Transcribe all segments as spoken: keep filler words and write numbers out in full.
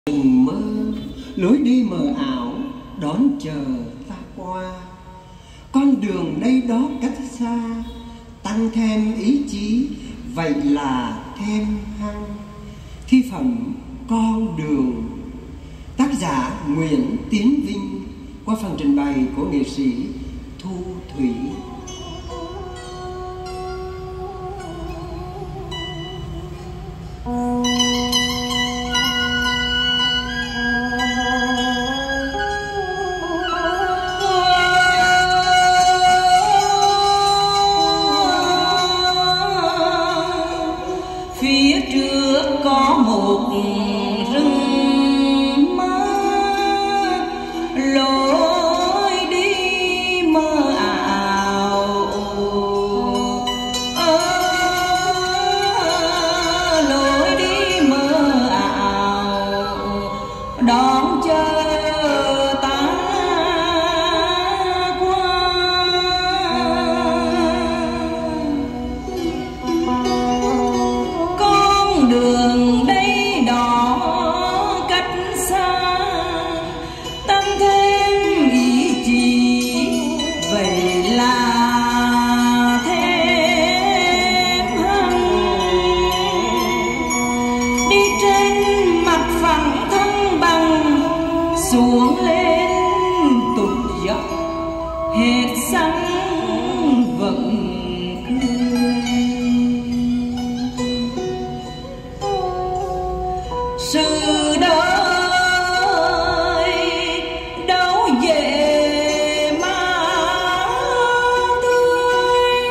Đừng mơ lối đi mờ ảo đón chờ ta qua, con đường đây đó cách xa, tăng thêm ý chí vậy là thêm hăng. Thi phẩm Con đường, tác giả Nguyễn Tiến Vinh qua phần trình bày của nghệ sĩ Thu Thủy. Phía trước có một rừng mơ, lối đi mơ ảo, ờ, lối đi mơ ảo đón chờ ta qua. Đường đây đó cách xa, tăng thêm ý chí vậy là thêm hăng. Đi trên mặt phẳng thăng bằng, xuống lên tụt dốc hết xăng vẫn sự đời đâu dễ mà tươi,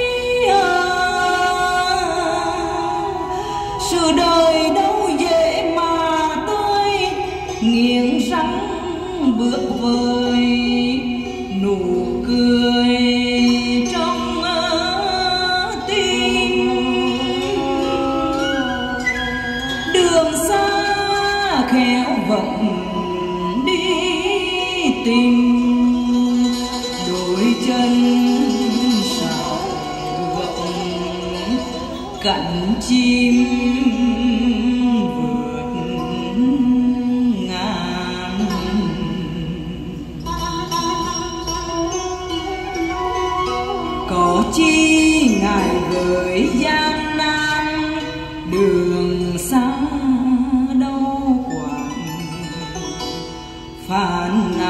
sự đời đâu dễ mà tươi, nghiêng răng bước vời nụ cười trong tim. Đường xa khéo vẫn đi tìm, đôi chân sao gợn cánh chim vượt ngàn. Có chi ngài gửi gian nan, đường xa đâu quản phàn